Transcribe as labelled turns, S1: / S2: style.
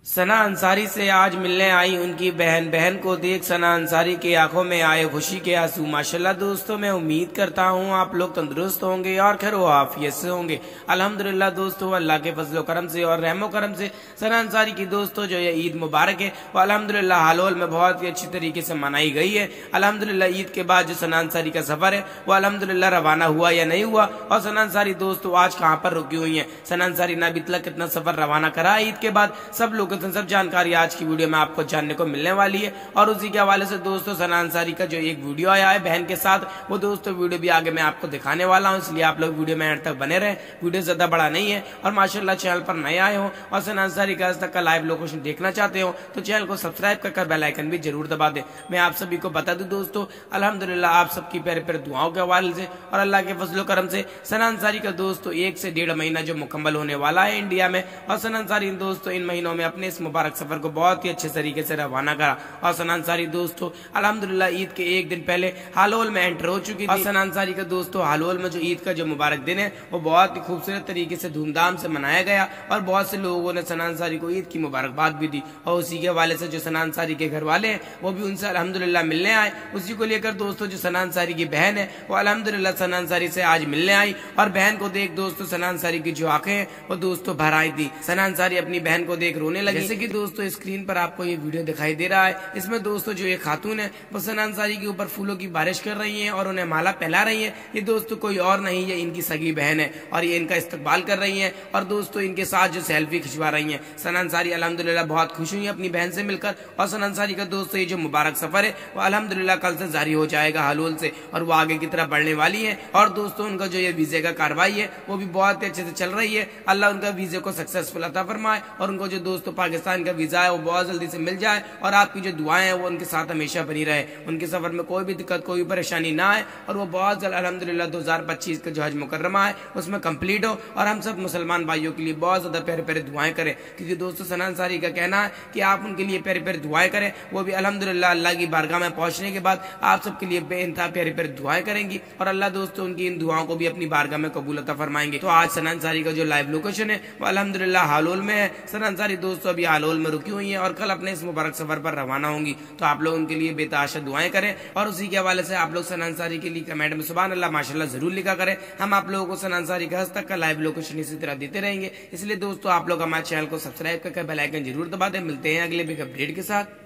S1: सना अंसारी से आज मिलने आई उनकी बहन को देख सना अंसारी की आंखों में आए खुशी के आंसू। माशाल्लाह दोस्तों, मैं उम्मीद करता हूँ आप लोग तंदुरुस्त होंगे और खैर आफियत से होंगे। अल्हम्दुलिल्लाह दोस्तों, अल्लाह के फजलो करम से और रहमो करम से सना अंसारी की दोस्तों जो ये ईद मुबारक है वो अल्हम्दुलिल्लाह हालोल में बहुत ही अच्छी तरीके से मनाई गई है। अल्हम्दुलिल्लाह ईद के बाद जो सना अंसारी का सफर है वो अल्हम्दुलिल्लाह रवाना हुआ या नहीं हुआ, और सना अंसारी दोस्तों आज कहाँ पर रुकी हुई है, सना अंसारी ने अभी तक कितना सफर रवाना करा ईद के बाद, सब लोग सब जानकारी आज की वीडियो में आपको जानने को मिलने वाली है। और उसी के हवाले से दोस्तों सना अंसारी का जो एक वीडियो आया है बहन के साथ, वो दोस्तों वीडियो भी आगे मैं आपको दिखाने वाला हूं, इसलिए आप लोग वीडियो में एंड तक बने रहे। वीडियो ज्यादा बड़ा नहीं है और माशाल्लाह चैनल पर नए आए हो और सना अंसारी का आज तक का लाइव लोकेशन देखना चाहते हो तो चैनल को सब्सक्राइब कर बेल आइकन भी जरूर दबा दे। मैं आप सभी को बता दूं दोस्तों, अल्हम्दुलिल्लाह आप सबकी प्यारे प्यारे दुआओं के हवाले से और अल्लाह के फजलो करम से सना अंसारी का दोस्तों 1 से 1.5 महीना जो मुकम्मल होने वाला है इंडिया में, और सना अंसारी दोस्तों इन महीनों में अपने इस मुबारक सफर को बहुत ही अच्छे तरीके से रवाना करा। और सना अंसारी दोस्तों अल्हम्दुलिल्लाह ईद के एक दिन पहले हालोल में एंटर हो चुकी थी। और सना अंसारी का दोस्तों हालोल में जो ईद का जो मुबारक दिन है वो बहुत ही खूबसूरत तरीके से धूमधाम से मनाया गया और बहुत से लोगों ने सना अंसारी को ईद की मुबारकबाद भी दी। और उसी के हवाले से जो सना अंसारी के घर वाले हैं वो भी उनसे अल्हम्दुलिल्लाह मिलने आए। उसी को लेकर दोस्तों जो सना अंसारी की बहन है वो अल्हम्दुलिल्लाह सना अंसारी से आज मिलने आई, और बहन को देख दोस्तों सना अंसारी की जो आंखें हैं वो दोस्तों भर आई थी। सना अंसारी अपनी बहन को देख रोने लगी। जैसे कि दोस्तों स्क्रीन पर आपको ये वीडियो दिखाई दे रहा है, इसमें दोस्तों जो ये खातून है वो सना अंसारी के ऊपर फूलों की बारिश कर रही हैं और उन्हें माला पहला रही हैं। ये दोस्तों कोई और नहीं, ये इनकी सगी बहन है और ये इनका इस्तकबाल कर रही हैं और दोस्तों इनके साथ जो सेल्फी खिंचवा रही हैं। सना अंसारी अल्हम्दुलिल्लाह बहुत खुश हुई अपनी बहन से मिलकर। और सना अंसारी का दोस्तों ये जो मुबारक सफर है वो अल्हम्दुलिल्लाह कल से जारी हो जाएगा हालोल से, और वो आगे की तरफ बढ़ने वाली है। और दोस्तों उनका जो ये वीजे का कार्रवाई है वो भी बहुत अच्छे से चल रही है। अल्लाह उनका वीजे को सक्सेसफुल अता फरमाए और उनको जो दोस्तों पाकिस्तान का वीजा है वो बहुत जल्दी से मिल जाए, और आपकी जो दुआएं हैं वो उनके साथ हमेशा बनी रहे, उनके सफर में कोई भी दिक्कत कोई परेशानी ना आए, और वो बहुत जल्द अल्हम्दुलिल्लाह 2025 का जो हज मुकर्रमा है उसमें कंप्लीट हो। और हम सब मुसलमान भाइयों के लिए बहुत ज्यादा प्यारे प्यारे दुआएं करें, क्योंकि दोस्तों सना अंसारी का कहना है कि आप उनके लिए प्यारे प्यारे दुआएं करें, वो भी अल्हम्दुलिल्लाह अल्लाह की बारगाह में पहुंचने के बाद आप सबके लिए बेइंतहा प्यारे प्यारे दुआएं करेंगी, और अल्लाह दोस्तों उनकी इन दुआओं को भी अपनी बारगाह में कबूल अता फरमाएंगे। तो आज सना अंसारी का जो लाइव लोकेशन है वो अल्हम्दुलिल्लाह हालोल में है। सना अंसारी दोस्तों अभी हालोल में रुकी हुई है और कल अपने इस मुबारक सफर पर रवाना होंगी, तो आप लोग उनके लिए बेतहाशा दुआएं करें। और उसी के हवाले से आप लोग सना अंसारी के लिए कमेंट में सुभान अल्लाह माशाल्लाह जरूर लिखा करें। हम आप लोगों को सना अंसारी का आज तक का लाइव लोकेशन इसी तरह देते रहेंगे, इसलिए दोस्तों आप लोग हमारे चैनल को सब्सक्राइब करके बेल आइकन जरूर दबा दें। मिलते हैं अगले बिग अपडेट के साथ।